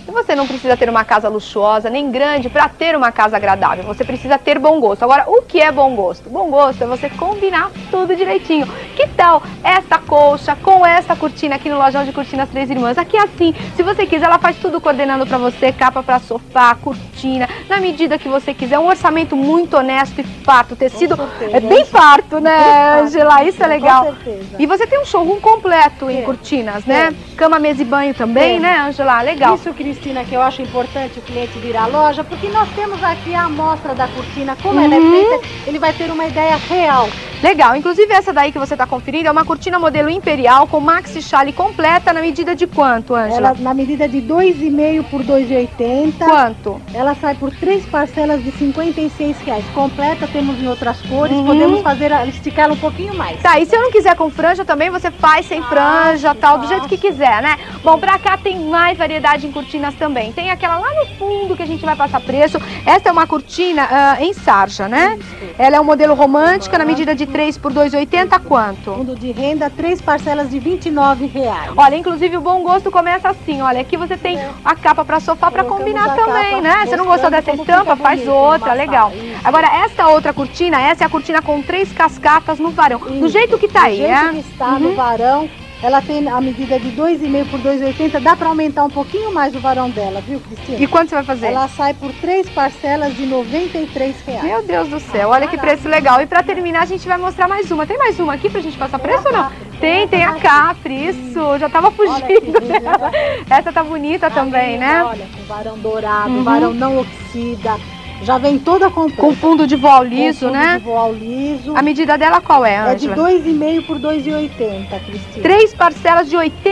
E você não precisa ter uma casa luxuosa, nem grande, para ter uma casa agradável. Você precisa ter bom gosto. Agora, o que é bom gosto? Bom gosto é você combinar tudo direitinho. Que tal esta colcha com esta cortina aqui no Lojão de Cortinas Três Irmãs? Aqui assim, se você quiser, ela faz tudo coordenando para você, capa para sofá, cortina, na medida que você quiser. Um orçamento muito honesto e farto. O tecido é bem farto, né, Angela? Isso é legal. Com certeza. E você tem um showroom completo em cortinas, né? Cama, mesa e banho também, né, Angela? Legal. Isso, Cristina, que eu acho importante o cliente vir à loja, porque nós temos aqui a amostra da cortina, como ela é feita, ele vai ter uma ideia real. Legal, inclusive essa daí que você está conferindo é uma cortina modelo imperial com maxi chale completa na medida de quanto, Ângela? Ela na medida de 2,5 por 2,80. Quanto? Ela sai por 3 parcelas de R$56. Completa, temos em outras cores, podemos fazer, esticá-la um pouquinho mais. Tá, e se eu não quiser com franja também, você faz sem franja, tal, do jeito que quiser, né? Bom, pra cá tem mais variedade em cortinas também. Tem aquela lá no fundo que a gente vai passar preço. Essa é uma cortina em sarja, né? Isso. Ela é um modelo romântica na medida de 3 por 2,80, quanto? Fundo de renda, 3 parcelas de R$29. Olha, inclusive o bom gosto começa assim, olha, aqui você tem a capa para sofá para combinar também, né? Você não gostou dessa estampa? Faz outra, legal. Agora, essa outra cortina, essa é a cortina com 3 cascatas no varão, do jeito que tá aí, né? Do jeito que está no varão. Ela tem a medida de 2,5 por 2,80, dá para aumentar um pouquinho mais o varão dela, viu, Cristina? E quanto você vai fazer? Ela sai por 3 parcelas de R$93. Meu Deus do céu, olha que preço legal. E para terminar, a gente vai mostrar mais uma. Tem mais uma aqui pra gente passar preço ou não? Tem a Capri, isso, já tava fugindo dela. Essa tá bonita também, né? Olha, com varão dourado, varão não oxida. Já vem toda completa. Com fundo de voal liso, né? De voal liso. A medida dela qual é, Ângela? É de 2,5 por 2,80, Cristina. 3 parcelas de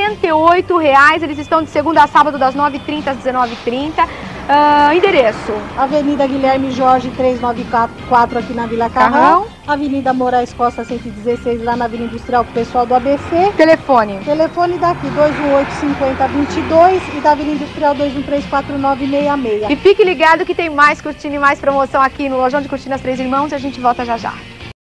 R$88. Eles estão de segunda a sábado, das 9h30 às 19h30. Endereço? Avenida Guilherme Jorge 394 aqui na Vila Carrão. Avenida Moraes Costa 116 lá na Vila Industrial pro pessoal do ABC. Telefone? Telefone daqui 218-5022 e da Vila Industrial 213-4966. E fique ligado que tem mais cortina e mais promoção aqui no Lojão de Cortinas Três Irmãos e a gente volta já já.